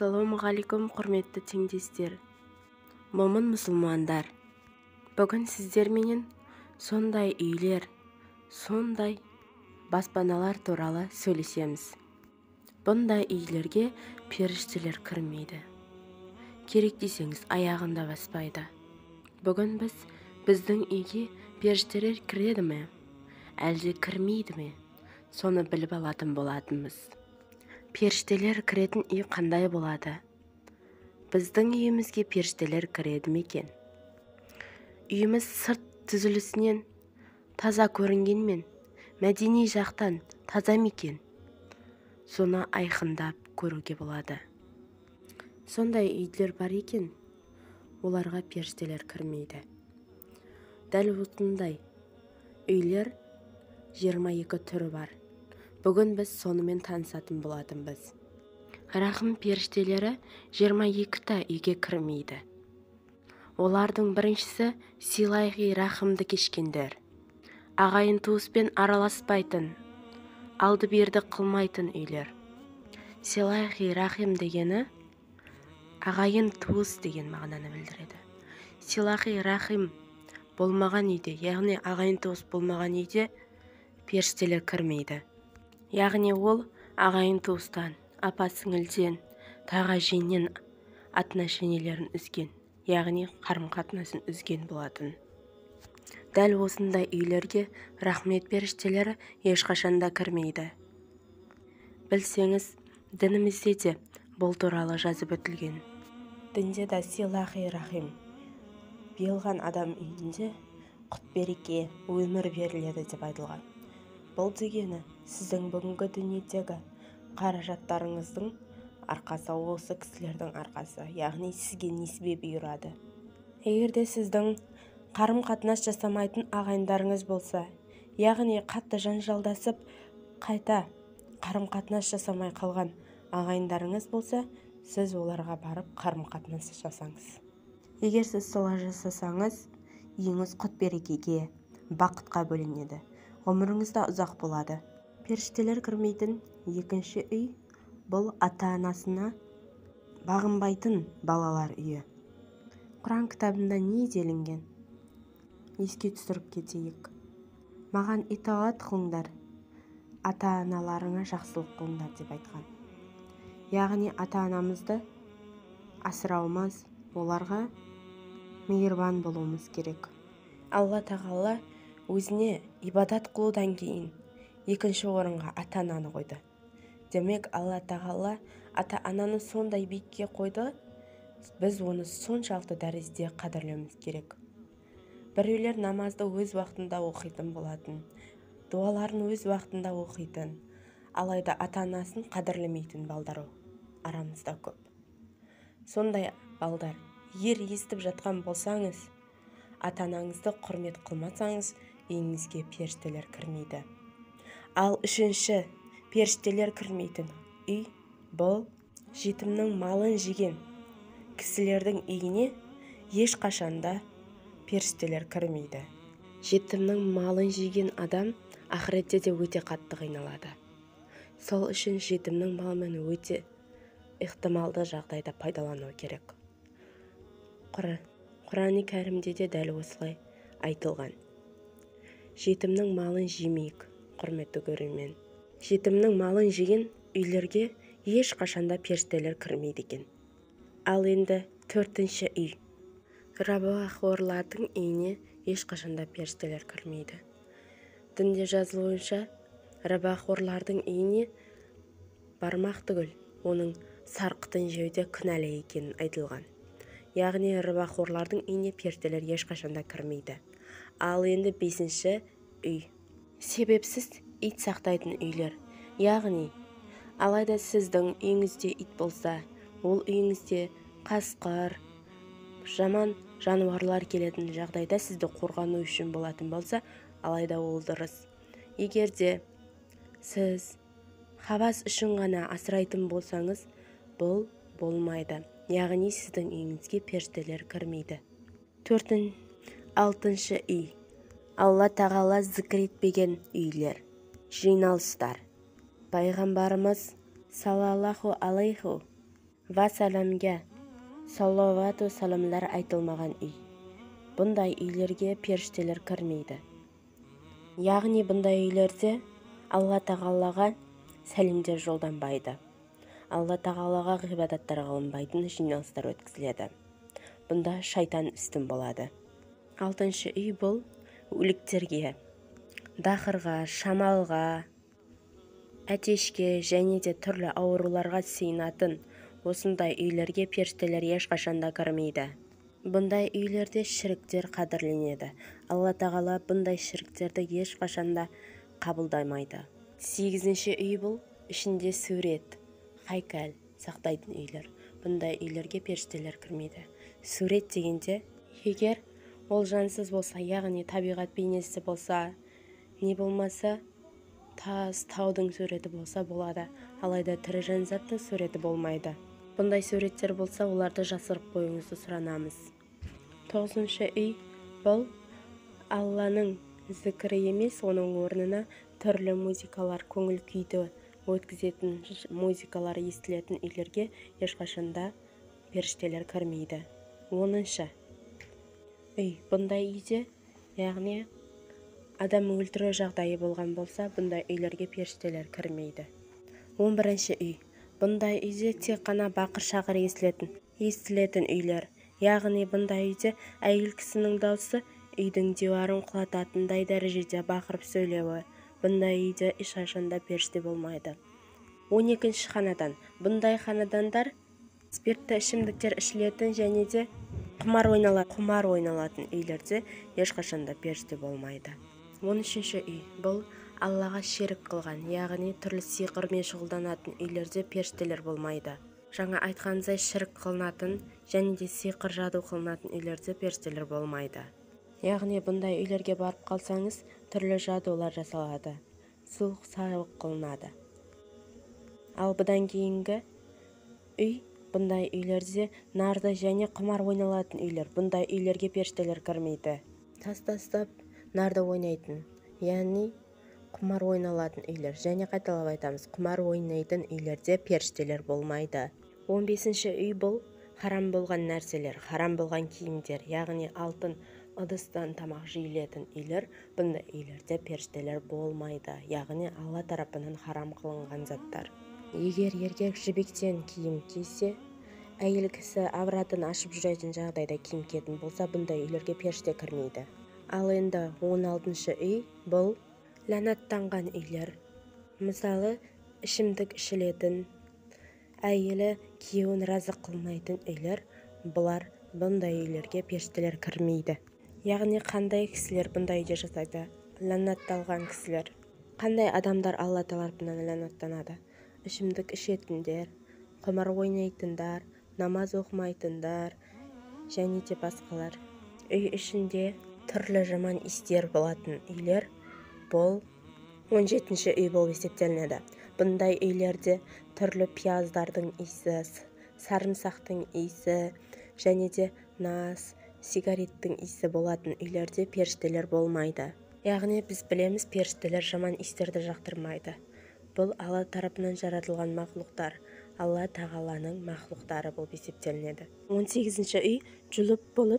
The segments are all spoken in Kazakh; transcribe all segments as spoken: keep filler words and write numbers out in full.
Ассалаумағалейкум, құрметті теңдестер, момын мұсылмандар. Бүгін сіздерменен сондай үйлер, сондай баспаналар туралы сөйлесеміз. Бұндай үйлерге періштелер кірмейді. Керек десеңіз, аяғында баспайды. Бүгін біз біздің үйге періштелер кіреді ме, әлде кірмейді ме, соны біліп алатын болатынбыз. Періштелер кіретін үй қандай болады? Біздің үйімізге періштелер кіреді ме екен? Үйіміз сырт түзілісінен таза көрінгенмен, мәдени жақтан таза ма екен? Соны айқындап көруге болады. Сондай үйлер бар екен, оларға періштелер кірмейді. Дәл осындай үйлер жиырма екі түрі бар. Бүгін біз сонымен танысатын болатынбыз. Рахым періштелері жиырма екі та үйге кірмейді. Олардың біріншісі силайғи рахымды кешкендер. Ағайын туыспен араласпайтын, алды берді қылмайтын үйлер. Силайғи рахим дегені ағайын туыс деген мағынаны білдіреді. Силайғи рахим болмаған үйде, яғни ағайын туыс болмаған үйде періштелер кірмейді. Яғни ол ағайын туыстан, апа-сіңілден, таға жеңнен отношениелерін үзген, яғни қарым-қатынасын үзген болатын. Дәл осындай үйлерге рахмет періштелері ешқашанда кірмейді. Білсеңіз, дінімізде де бұл туралы жазып өтілген. Дінде де силайғи рахим, берілген адам үйінде құт-береке, өмір беріледі деп айтылған. Бұл дегені сіздің бүгінгі дүниедегі қаражаттарыңыздың арқасы, осы кісілердің арқасы, яғни сізге несібе бұйырады. Егер де сіздің қарым-қатынас жасамайтын ағайындарыңыз болса, яғни қатты жанжалдасып, қайта қарым-қатынас жасамай қалған ағайындарыңыз болса, сіз оларға барып қарым-қатынас жасаңыз. Егер сіз солай жасасаңыз, үйіңіз құт-берекеге, бақытқа бөленеді. Ғұмырыңызда ұзақ болады. Періштелер кірмейтін екінші үй бұл ата-анасына бағынбайтын балалар үйі. Құран кітабында не делінген? Еске түсіріп кетейік. Маған итаат қылыңдар, ата-аналарыңа жақсылық қылыңдар деп айтқан. Яғни ата-анамызды асырауымыз, оларға мейірбан болуымыз керек. Алла тағала өзіне ибадат қылудан кейін екінші орынға ата-ананы қойды. Демек, Алла тағала ата-ананы сондай биікке қойды, біз оны соншалықты дәрежеде қадірлеуіміз керек. Біреулер намазды өз уақытында оқитын болатын, дуаларын өз уақытында оқитын, алайда ата-анасын қадірлемейтін балдар арамызда көп. Сондай балдар, егер естіп жатқан болсаңыз, ата-анаңызды құрмет қылмасаңыз, үйіңізге періштелер кірмейді. Ал үшінші періштелер кірмейтін үй бұл жетімнің малын жеген кісілердің үйіне ешқашанда періштелер кірмейді. Жетімнің малын жеген адам ақыретте де өте қатты қиналады. Сол үшін жетімнің малымен өте ықтималды жағдайда пайдалану керек. Құран кәрімде де дәл осылай айтылған. Жетімнің малын жемейік, құрметті көрермен. Жетімнің малын жеген үйлерге ешқашанда періштелер кірмейді екен. Ал енді төртінші үй. Рабақорлардың үйіне ешқашанда періштелер кірмейді. Дінде жазылуынша, рабақорлардың үйіне бармақ түгіл, оның сарқытын жеуде күнәлі екенін айтылған. Яғни рабақорлардың үйіне періштелер ешқашанда кірмейді. Ал енді бесінші үй. Себепсіз ит сақтайтын үйлер. Яғни, алайда сіздің үйіңізде ит болса, ол үйіңізде қасқыр, жаман жануарлар келетін жағдайда сізді қорғану үшін болатын болса, алайда ол дұрыс. Егер де сіз хавас үшін ғана асырайтын болсаңыз, бұл болмайды. Яғни сіздің үйіңізге періштелер кірмейді. Төртінші Алтыншы үй. Алла тағала зікір етпеген үйлер. Жиналыстар. Пайғамбарымыз саллаллаху алейхи ва сәламге саллавату саламлар айтылмаған үй. Бұндай үйлерге періштелер кірмейді. Яғни бұндай үйлерде Алла тағалаға сәлемдер жолданбайды. Алла тағалаға ғибадаттар қылынбайтын жиналыстар өткізіледі. Бұнда шайтан үстін болады. Алтыншы үй бұл өліктерге, дақырға, шамалға, әтешке және де түрлі ауруларға сыйынатын осындай үйлерге періштелер ешқашанда кірмейді. Бұндай үйлерде шіріктер қадірленеді. Алла тағала бұндай шіріктерді ешқашанда қабылдамайды. Сегізінші үй бұл ішінде сурет, хайкал сақтайтын үйлер. Бұндай үйлерге періштелер кірмейді. Сурет дегенде, егер ол жансыз болса, яғни табиғат бейнесі болса, не болмаса, тас, таудың суреті болса болады. Алайда тірі жан-заттың суреті болмайды. Бұндай суреттер болса, оларды жасырып қойыңызды сұранамыз. Тоғызыншы үй бұл Алланың зікірі емес, оның орнына түрлі музыкалар, көңіл күйді өткізетін музыкалар естілетін үйлерге ешқашанда періштелер кірмейді. Оныншы үй бұндай үйде, яғни адам өлтіру жағдайы болған болса, бұндай үйлерге періштелер кірмейді. он бірінші үй бұндай үйде тек қана бақыр-шақыр естілетін естілетін үйлер. Яғни бұндай үйде әйел кісінің дауысы үйдің диуарын құлататындай дәрежеде бақырып сөйлеуі. Бұндай үйде ешқашанда періште болмайды. он екінші ханадан. Бұндай ханадандар спиртті ішімдіктер ішілетін және де құмар ойналатын, құмар ойналатын үйлерде ешқашанда періште болмайды. он үшінші үй бұл Аллаға шерік қылған, яғни түрлі сиқырмен шұғылданатын үйлерде періштелер болмайды. Жаңа айтқанымыздай шірік қылынатын және де сиқыр жаду қылынатын үйлерде періштелер болмайды. Яғни бұндай үйлерге барып қалсаңыз, түрлі жадулар жасалады, суық сауық қылынады. Ал бұдан кейінгі үй бұндай үйлерде нарды және құмар ойналатын үйлер. Бұндай үйлерге періштелер кірмейді. Тас-тастап нарды ойнайтын, яғни құмар ойналатын үйлер. Және қайталап айтамыз, құмар ойнайтын үйлерде періштелер болмайды. он бесінші үй бұл харам болған нәрселер, харам болған киімдер, яғни алтын ыдыстан тамақ жейілетін үйлер. Бұндай үйлерде періштелер болмайды, яғни Алла тарапынан харам қылынған заттар. Егер еркек жібектен киім кисе, әйел кісі авратын ашып жүретін жағдайда киім киетін болса, бұндай үйлерге періште кірмейді. Ал енді он алтыншы үй бұл ләнаттанған үйлер. Мысалы, ішімдік ішілетін, әйелі күйеуін разы қылмайтын үйлер. Бұлар бұндай үйлерге періштелер кірмейді. Яғни қандай кісілер бұндай үйде жасайды? Ләнатталған кісілер. Қандай адамдар Алла тарапынан ләнаттанады? Ішімдік ішетіндер, құмар ойнайтындар, намаз оқымайтындар және де басқалар. Үй ішінде түрлі жаман истер болатын үйлер бұл он жетінші үй болып есептелінеді. Бұндай үйлерде түрлі пияздардың иісі, сарымсақтың иісі және де нас, сигареттің иісі болатын үйлерде періштелер болмайды. Яғни біз білеміз, періштелер жаман иістерді жақтырмайды. Бұл Алла тарапынан жаратылған мақлуқтар, Алла тағаланың мақлуқтары болып есептелінеді. он сегізінші үй жұлып болып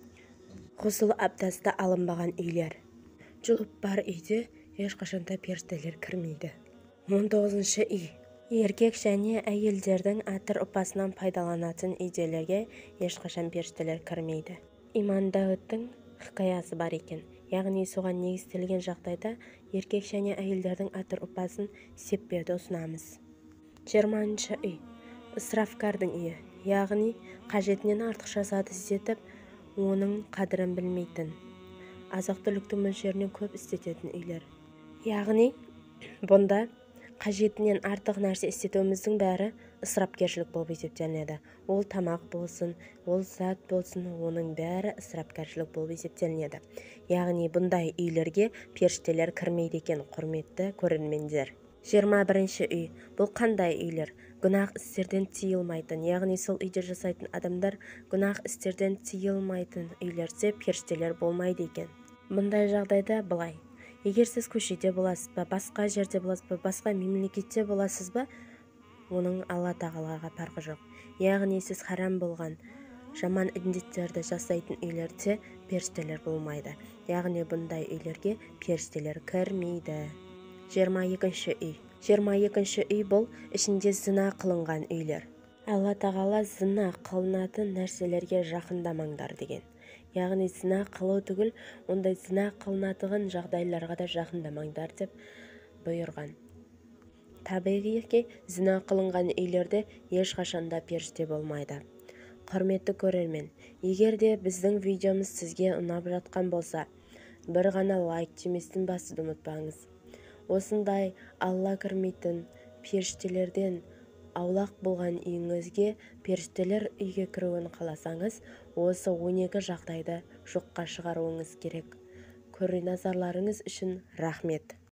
ғұсыл абдасты алынбаған үйлер. Жұлып бар үйде ешқашанда періштелер кірмейді. он тоғызыншы үй еркек және әйелдердің атыр ұпасынан пайдаланатын үйделерге ешқашан періштелер кірмейді. Иман Дауыттың хикаясы бар екен. Яғни соған негізделген жағдайда еркек және әйелдердің атыр ұпасын сеппеуді ұсынамыз. жиырмасыншы үй ысрафкардың үйі, яғни қажетінен артықша зат іздетіп, оның қадірін білмейтін, азық-түлікті мөлшерінен көп істететін үйлер. Яғни бұнда қажетінен артық нәрсе істетуіміздің бәрі ысырапкершілік болып есептелінеді. Ол тамақ болсын, ол зат болсын, оның бәрі ысырапкершілік болып есептелінеді. Яғни бұндай үйлерге періштелер кірмейді екен, құрметті көрермендер. жиырма бірінші үй бұл қандай үйлер? Гүнах істерден тыйылмайтын, яғни сол үйде жасайтын адамдар гүнах істерден тыйылмайтын үйлерде періштелер болмайды екен. Бұндай жағдайда былай: егер сіз көшеде боласыз ба, басқа жерде боласыз ба, басқа мемлекетте боласыз ба, оның Алла тағалаға парқы жоқ. яғни сіз харам болған жаман індеттерді жасайтын үйлерде періштелер болмайды, яғни бұндай үйлерге періштелер кірмейді. жиырма екінші үй. жиырма екінші үй бұл ішінде зina қылынған үйлер. Алла тағала зina қылынатын нәрселерге жақындамаңдар деген. Яғни зina қылу түгіл, ондай зina қылынатығын жағдайларға да жақындамаңдар деп бұйырған. Табиғи зina қылынған үйлерде ешқашанда періште болмайды. Құрметті көрермен, егер де біздің видеомыз сізге ұнап жатқан болса, бір ғана лайк деместен басуды ұмытпаңыз. Осындай Алла кірмейтін періштелерден аулақ болған үйіңізге періштелер үйге кіруін қаласаңыз, осы он екі жағдайды жоққа шығаруыңыз керек. Көрген назарларыңыз үшін рахмет.